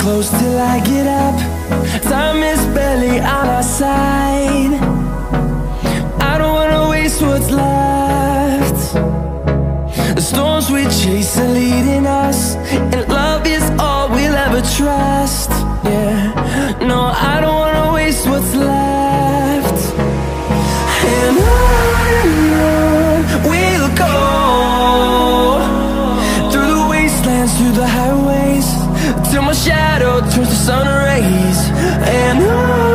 close till I get up. Time is barely on our side. I don't wanna waste what's left. The storms we chase are leading us, and love is all we'll ever trust. Yeah, no, I don't wanna waste what's left. And on we'll go, through the wastelands, through the highways, till my shadow turns to sun rays. And on